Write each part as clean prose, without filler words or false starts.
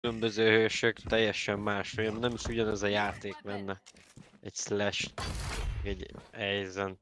Különböző hősök, teljesen más, olyan nem is ugyanaz a játék lenne. Egy Slash, egy Aizen.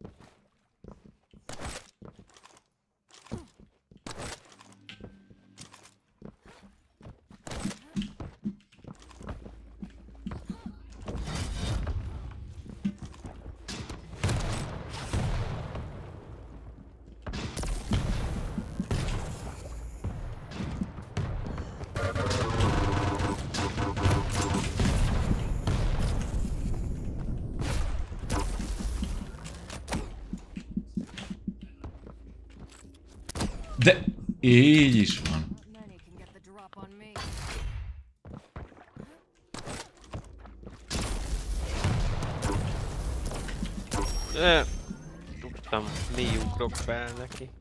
De így is van. Tudtam, mi ugrok fel neki.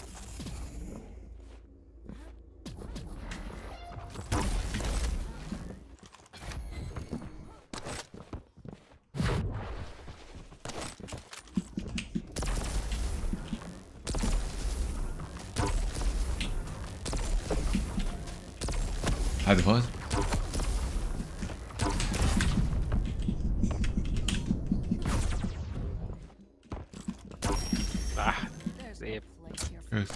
Hát volt. Szép. Kösz.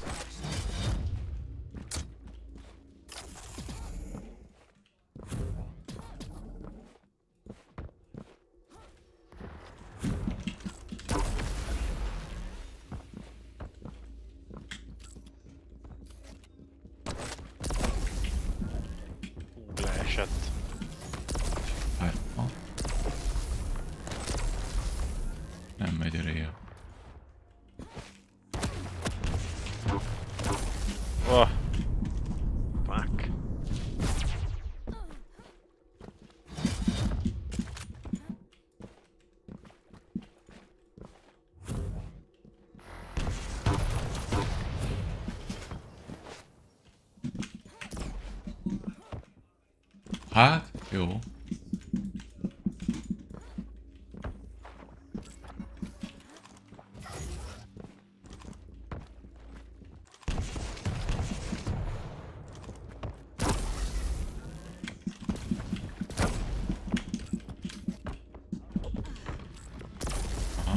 Leesett. Hát, ha. Nem megy a réja. Oh. Fuck. Hát, jó. Aha.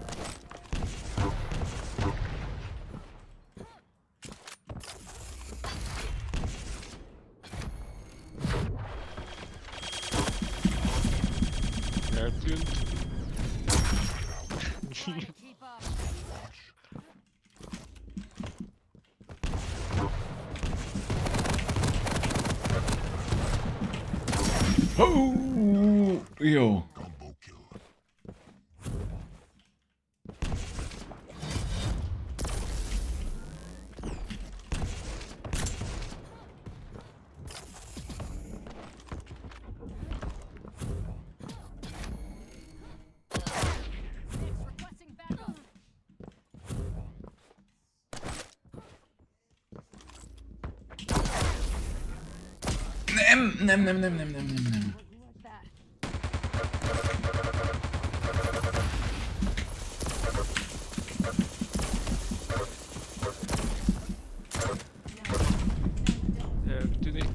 Eltűnt. Hú, jó. Nem. Eltűnik.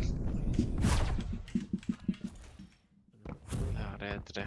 Le a redre.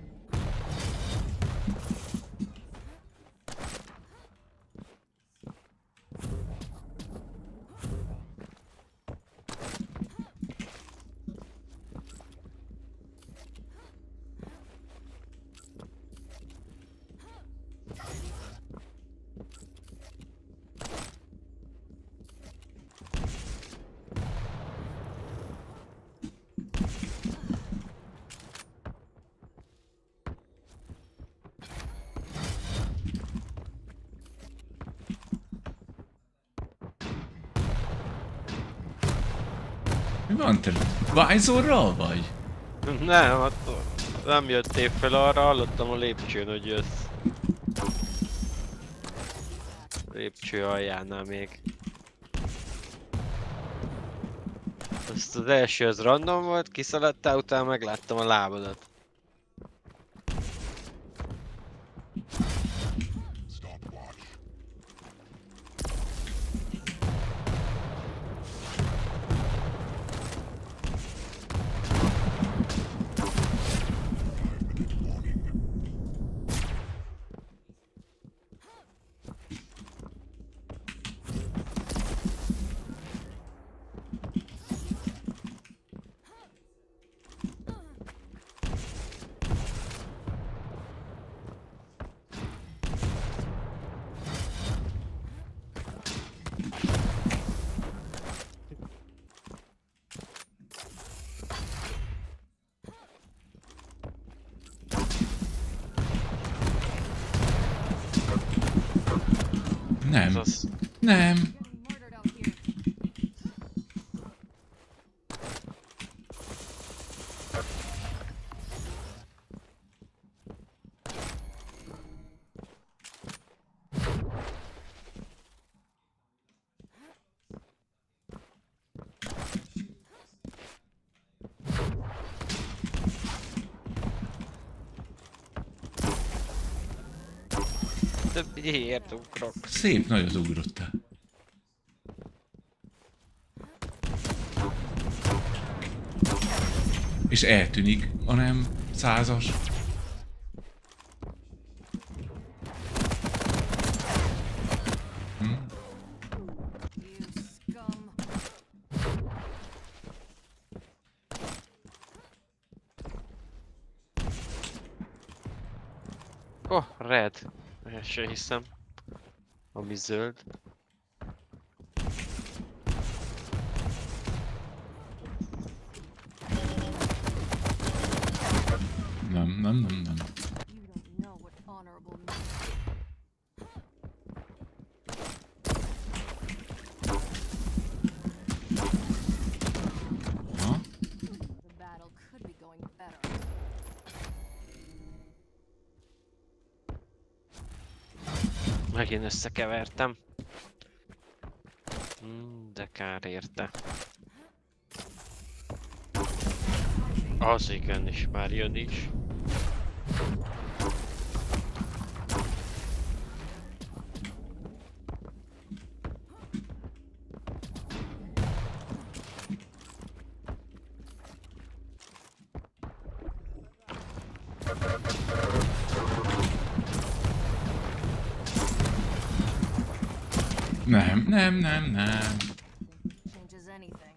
Mi van te? Vájzorral vagy? Nem, attól nem jöttél fel arra, hallottam a lépcsőn, hogy jössz. Lépcső aljánál még. Azt az első az random volt, kiszaladtál, utána megláttam a lábadat. Nem. Az Nem. több miért ugrok. Szép nagyot ugrottál. És eltűnik a nem 100-as. Oh, red. El se hiszem. Ami zöld. Nem. Ha? Megint összekevertem. De kár érte. Az igen, és már jön is. Nem. Changes anything.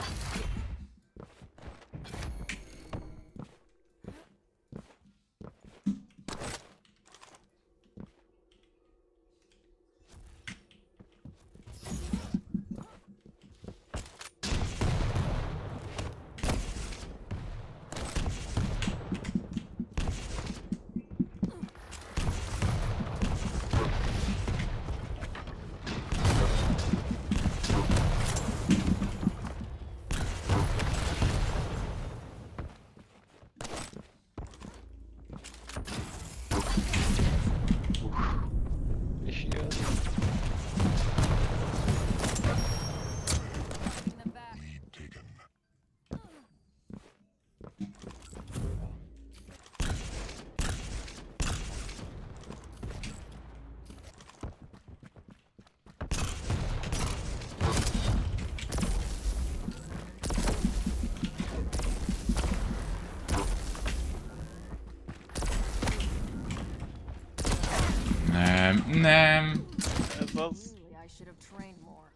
És jön. Taking them back. Nem. Ez az. Clearly, I should have trained more.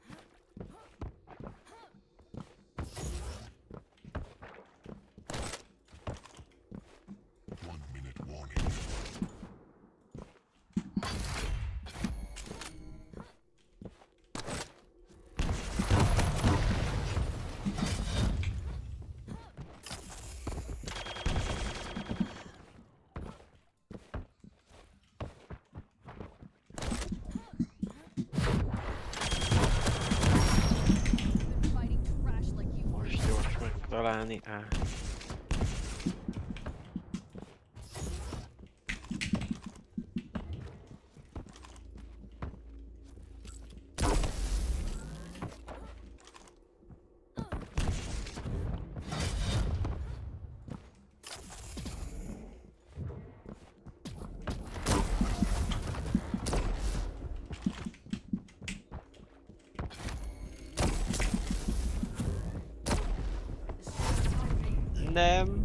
Been fighting trash like you were. Most gyors megtalálni. Nem.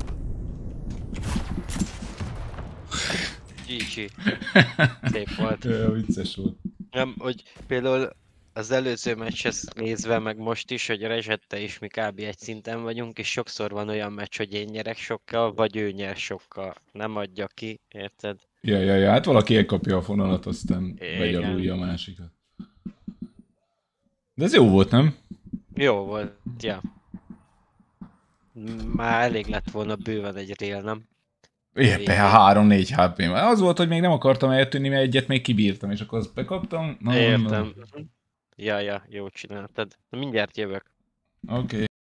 GG. Szép volt. Vicces volt. Nem, hogy például az előző meccshez nézve, meg most is, hogy Rezsette is mi kb. Egy szinten vagyunk, és sokszor van olyan meccs, hogy én nyerek sokkal, vagy ő nyer sokkal. Nem adja ki, érted? Ja, hát valaki elkapja a fonalat, aztán Igen. begyalulja a másikat. De ez jó volt, nem? Jó volt, ja. Már elég lett volna bőven egy rél, nem? Éppen 3-4 HP. Az volt, hogy még nem akartam eltűnni, mert egyet még kibírtam, és akkor azt bekaptam. Na, Értem. Ja, jó csináltad. Na, mindjárt jövök. Oké.